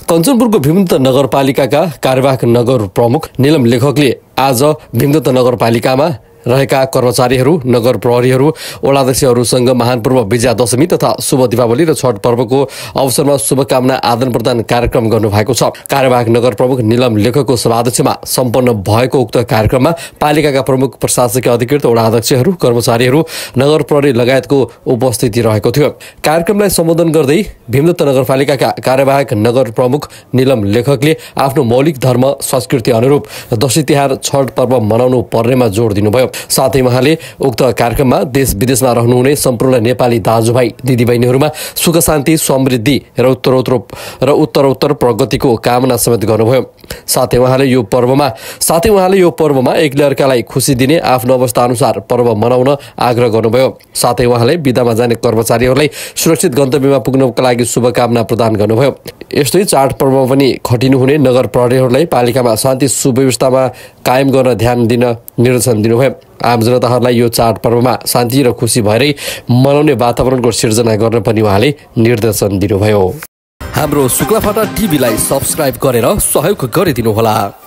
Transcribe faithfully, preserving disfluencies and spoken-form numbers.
कञ्चनपुरको भीमदत्त नगरपालिकाका कार्यवाहक नगर प्रमुख नीलम लेखकले आज भीमदत्त नगरपालिकामा रहेका कर्मचारीहरू, नगर प्रहरीहरू, वडाध्यक्षहरूसँग महान पर्व विजया दशमी तथा शुभ दीपावली र छठ पर्वको अवसरमा शुभकामना आदान प्रदान कार्यक्रम गर्नुभएको छ। कार्यवाहक नगर प्रमुख नीलम लेखकको सभाध्यक्षमा सम्पन्न भएको उक्त कार्यक्रममा पालिकाका प्रमुख प्रशासकीय अधिकृत, वडाध्यक्षहरू, कर्मचारीहरू, नगर प्रहरी लगायतको उपस्थिति रहेको थियो। कार्यक्रमलाई सम्बोधन गर्दै भीमदत्त नगरपालिकाका कार्यवाहक नगर प्रमुख नीलम लेखकले आफ्नो मौलिक धर्म संस्कृति अनुरूप दशैं तिहार, छठ पर्व मनाउनु पर्नेमा जोड दिनुभयो। साथै उहाँले उक्त कार्यक्रममा देश विदेशमा रहनुहुने सम्पूर्ण नेपाली दाजुभाइ दिदीबहिनीहरूमा सुख शान्ति, समृद्धि र उत्तरोत्तर र उत्तरोत्तर प्रगतिको कामना समेत गर्नुभयो। साथै उहाँले यो पर्वमा साथै उहाँले यो पर्वमा एकले अर्कालाई खुसी दिने, आफ्नो अवस्था अनुसार पर्व मनाउन आग्रह गर्नुभयो। साथै उहाँले बिदामा जाने कर्मचारीहरूलाई सुरक्षित गन्तव्यमा पुग्नको लागि शुभकामना प्रदान गर्नुभयो। यस्तै चाड पर्वमा पनि खटिनुहुने नगर प्रहरीहरूलाई पालिकामा शान्ति सुव्यवस्थामा कायम गर्न ध्यान दिन निर्देशन दिनुभयो। आम जनताहरूलाई यो चाड पर्वमा शान्ति र खुसी भएरै मनाउने वातावरणको सिर्जना गर्न पनि उहाँले निर्देशन दिनुभयो। हाम्रो शुक्लाफाटा टिभीलाई सब्स्क्राइब गरेर सहयोग गरिदिनुहोला।